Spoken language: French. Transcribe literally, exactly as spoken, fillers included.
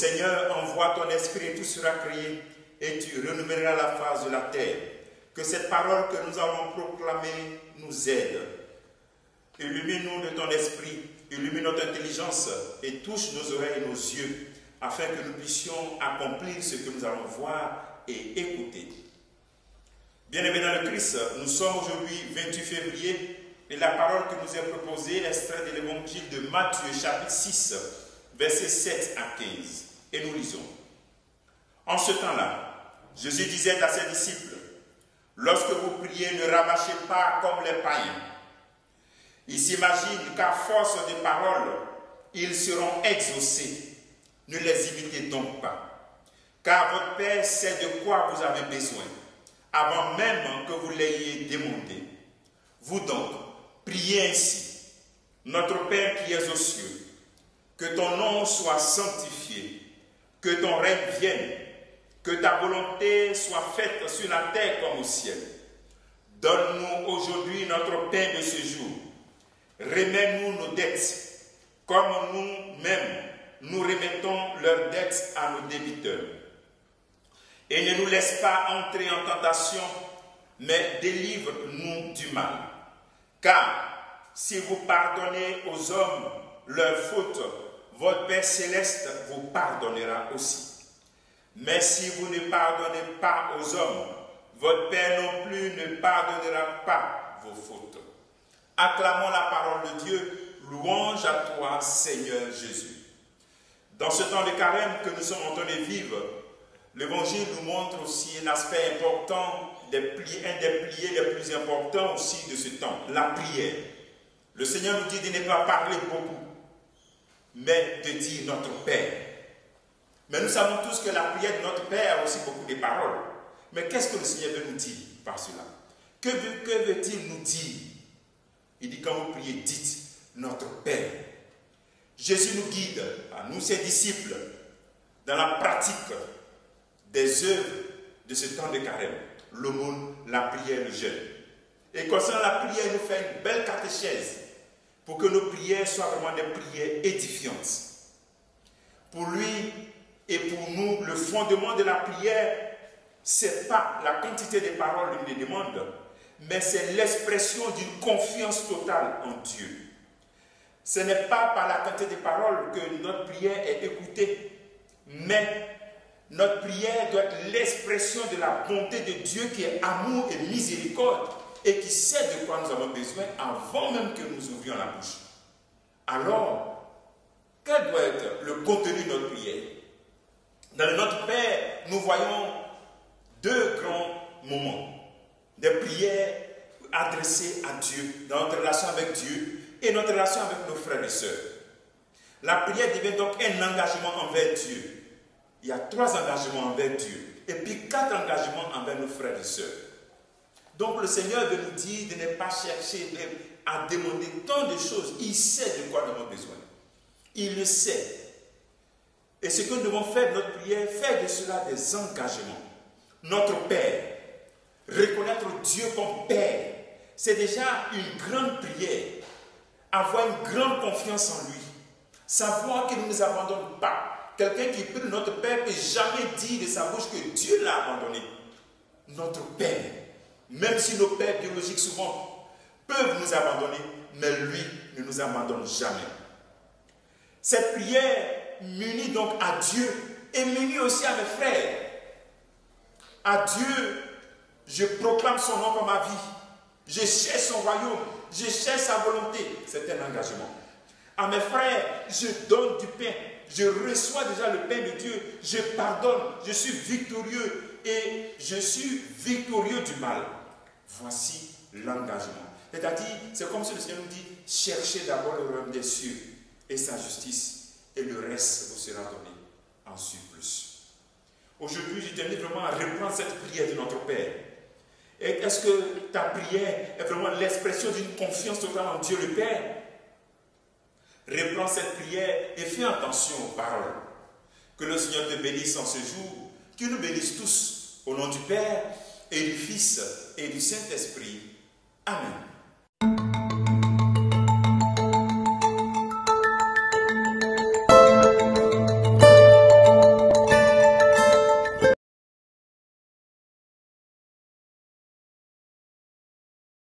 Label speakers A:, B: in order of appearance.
A: Seigneur, envoie ton esprit et tout sera créé et tu renouvelleras la face de la terre. Que cette parole que nous allons proclamer nous aide. Illumine-nous de ton esprit, illumine notre intelligence et touche nos oreilles et nos yeux afin que nous puissions accomplir ce que nous allons voir et écouter. Bien-aimés dans le Christ, nous sommes aujourd'hui vingt-huit février et la parole que nous est proposée est extraite de l'évangile de Matthieu chapitre six, versets sept à quinze. Et nous lisons. En ce temps-là, Jésus disait à ses disciples, « Lorsque vous priez, ne rabâchez pas comme les païens. Ils s'imaginent qu'à force de paroles, ils seront exaucés. Ne les imitez donc pas. Car votre Père sait de quoi vous avez besoin, avant même que vous l'ayez demandé. Vous donc, priez ainsi. Notre Père qui es aux cieux, que ton nom soit sanctifié, que ton règne vienne, que ta volonté soit faite sur la terre comme au ciel. Donne-nous aujourd'hui notre pain de ce jour. Remets-nous nos dettes, comme nous-mêmes nous remettons leurs dettes à nos débiteurs. Et ne nous laisse pas entrer en tentation, mais délivre-nous du mal. Car si vous pardonnez aux hommes leurs fautes, votre Père céleste vous pardonnera aussi. Mais si vous ne pardonnez pas aux hommes, votre Père non plus ne pardonnera pas vos fautes. Acclamons la parole de Dieu, louange à toi, Seigneur Jésus. Dans ce temps de carême que nous sommes en train de vivre, l'Évangile nous montre aussi un aspect important, des pli- un des piliers les plus importants aussi de ce temps, la prière. Le Seigneur nous dit de ne pas parler beaucoup, mais de dire notre Père. Mais nous savons tous que la prière de notre Père a aussi beaucoup de paroles. Mais qu'est-ce que le Seigneur veut nous dire par cela? Que, veut, que veut-il nous dire? Il dit quand vous priez, dites notre Père. Jésus nous guide, à nous ses disciples, dans la pratique des œuvres de ce temps de carême. L'aumône, la prière, le jeûne. Et concernant la prière, il nous fait une belle catéchèse pour que nos prières soient vraiment des prières édifiantes. Pour lui et pour nous, le fondement de la prière, ce n'est pas la quantité de paroles qu'il nous demande, mais c'est l'expression d'une confiance totale en Dieu. Ce n'est pas par la quantité de paroles que notre prière est écoutée, mais notre prière doit être l'expression de la bonté de Dieu qui est amour et miséricorde et qui sait de quoi nous avons besoin avant même que nous ouvrions la bouche. Alors, quel doit être le contenu de notre prière? Dans le Notre Père, nous voyons deux grands moments. Des prières adressées à Dieu, dans notre relation avec Dieu et notre relation avec nos frères et sœurs. La prière devient donc un engagement envers Dieu. Il y a trois engagements envers Dieu et puis quatre engagements envers nos frères et sœurs. Donc le Seigneur veut nous dire de ne pas chercher à demander tant de choses. Il sait de quoi nous avons besoin. Il le sait. Et ce que nous devons faire de notre prière, faire de cela des engagements. Notre Père, reconnaître Dieu comme Père, c'est déjà une grande prière. Avoir une grande confiance en lui. Savoir qu'il ne nous abandonne pas. Quelqu'un qui prie notre Père ne peut jamais dire de sa bouche que Dieu l'a abandonné. Notre Père, même si nos pères biologiques souvent peuvent nous abandonner, mais lui ne nous abandonne jamais. Cette prière m'unit donc à Dieu et m'unit aussi à mes frères. À Dieu, je proclame son nom pour ma vie. Je cherche son royaume. Je cherche sa volonté. C'est un engagement. À mes frères, je donne du pain. Je reçois déjà le pain de Dieu. Je pardonne. Je suis victorieux et je suis victorieux du mal. Voici l'engagement. C'est-à-dire, c'est comme si le Seigneur nous dit, cherchez d'abord le royaume des cieux et sa justice, et le reste vous sera donné en surplus. Aujourd'hui, je t'invite vraiment à reprendre cette prière de notre Père. Et est-ce que ta prière est vraiment l'expression d'une confiance totale en Dieu le Père? Reprends cette prière et fais attention aux paroles. Que le Seigneur te bénisse en ce jour, qu'il nous bénisse tous, au nom du Père et du Fils et du Saint-Esprit. Amen.